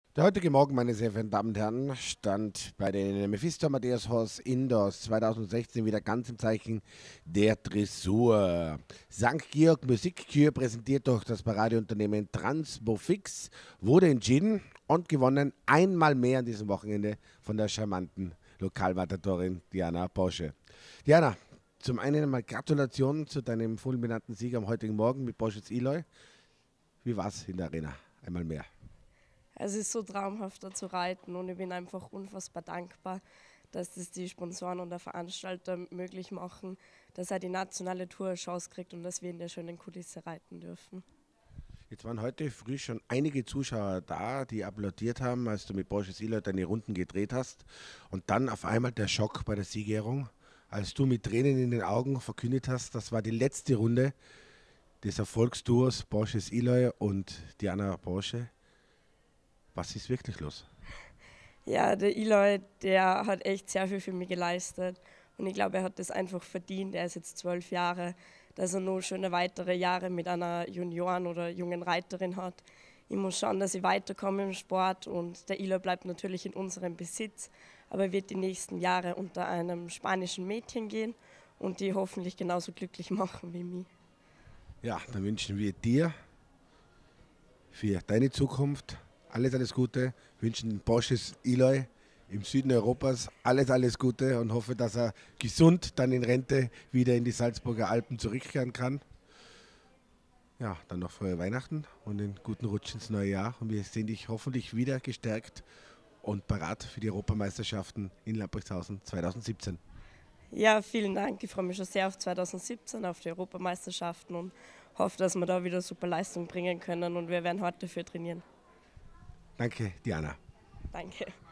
Der heutige Morgen, meine sehr verehrten Damen und Herren, stand bei den Mephisto Matthäus Horst Indoors 2016 wieder ganz im Zeichen der Dressur. St. Georg Musikkür, präsentiert durch das Paradeunternehmen Transbofix, wurde entschieden und gewonnen einmal mehr an diesem Wochenende von der charmanten Lokalmatatorin Diana Porsche. Diana, zum einen einmal Gratulation zu deinem fulminanten Sieg am heutigen Morgen mit Porsches Eloy. Wie war es in der Arena? Einmal mehr. Es ist so traumhaft, da zu reiten und ich bin einfach unfassbar dankbar, dass das die Sponsoren und der Veranstalter möglich machen, dass er die nationale Tour eine Chance kriegt und dass wir in der schönen Kulisse reiten dürfen. Jetzt waren heute früh schon einige Zuschauer da, die applaudiert haben, als du mit Porsche Sieler deine Runden gedreht hast. Und dann auf einmal der Schock bei der Siegerehrung, als du mit Tränen in den Augen verkündet hast, das war die letzte Runde des Erfolgsduos Porsche Eloy und Diana Porsche. Was ist wirklich los? Ja, der Eloy, der hat echt sehr viel für mich geleistet und ich glaube, er hat das einfach verdient. Er ist jetzt 12 Jahre, dass er noch schöne weitere Jahre mit einer Junioren- oder jungen Reiterin hat. Ich muss schauen, dass ich weiterkomme im Sport und der Eloy bleibt natürlich in unserem Besitz, aber er wird die nächsten Jahre unter einem spanischen Mädchen gehen und die hoffentlich genauso glücklich machen wie mich. Ja, dann wünschen wir dir für deine Zukunft alles, alles Gute, wünschen Porsches Eloy im Süden Europas alles Gute und hoffe, dass er gesund dann in Rente wieder in die Salzburger Alpen zurückkehren kann. Ja, dann noch frohe Weihnachten und einen guten Rutsch ins neue Jahr. Und wir sehen dich hoffentlich wieder gestärkt und parat für die Europameisterschaften in Lamprechtshausen 2017. Ja, vielen Dank. Ich freue mich schon sehr auf 2017, auf die Europameisterschaften und hoffe, dass wir da wieder super Leistung bringen können und wir werden hart dafür trainieren. Danke, Diana. Danke.